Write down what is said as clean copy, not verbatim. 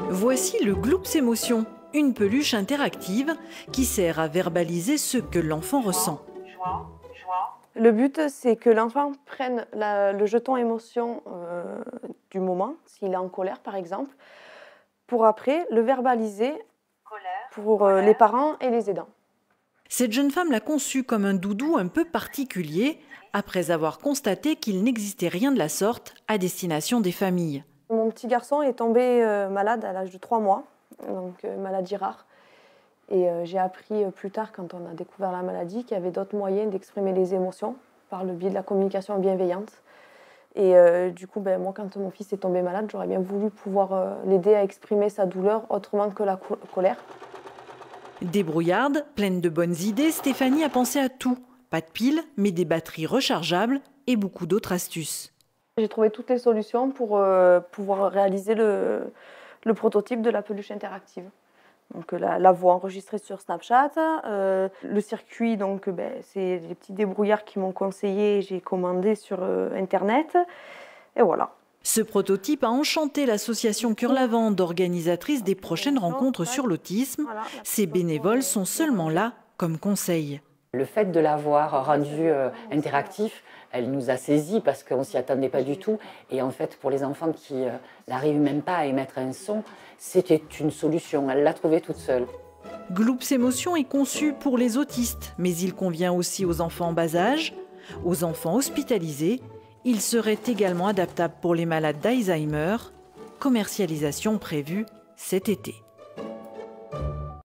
Voici le Gloops Émotion, une peluche interactive qui sert à verbaliser ce que l'enfant ressent. Le but, c'est que l'enfant prenne le jeton émotion du moment, s'il est en colère par exemple, pour après le verbaliser pour les parents et les aidants. Cette jeune femme l'a conçu comme un doudou un peu particulier, après avoir constaté qu'il n'existait rien de la sorte à destination des familles. Mon petit garçon est tombé malade à l'âge de 3 mois, donc maladie rare. Et j'ai appris plus tard, quand on a découvert la maladie, qu'il y avait d'autres moyens d'exprimer les émotions par le biais de la communication bienveillante. Et du coup, moi, quand mon fils est tombé malade, j'aurais bien voulu pouvoir l'aider à exprimer sa douleur autrement que la colère. Débrouillarde, pleine de bonnes idées, Stéphanie a pensé à tout. Pas de piles, mais des batteries rechargeables et beaucoup d'autres astuces. J'ai trouvé toutes les solutions pour pouvoir réaliser le prototype de la peluche interactive. Donc la voix enregistrée sur Snapchat, le circuit, c'est les petits débrouillards qui m'ont conseillé, j'ai commandé sur Internet, et voilà. Ce prototype a enchanté l'association Cœur Lavande, organisatrice des prochaines rencontres sur l'autisme. Ces bénévoles sont seulement là comme conseil. Le fait de l'avoir rendu interactif, elle nous a saisis parce qu'on ne s'y attendait pas du tout. Et en fait, pour les enfants qui n'arrivent même pas à émettre un son, c'était une solution. Elle l'a trouvée toute seule. Gloops Émotion est conçu pour les autistes, mais il convient aussi aux enfants en bas âge, aux enfants hospitalisés. Il serait également adaptable pour les malades d'Alzheimer. Commercialisation prévue cet été.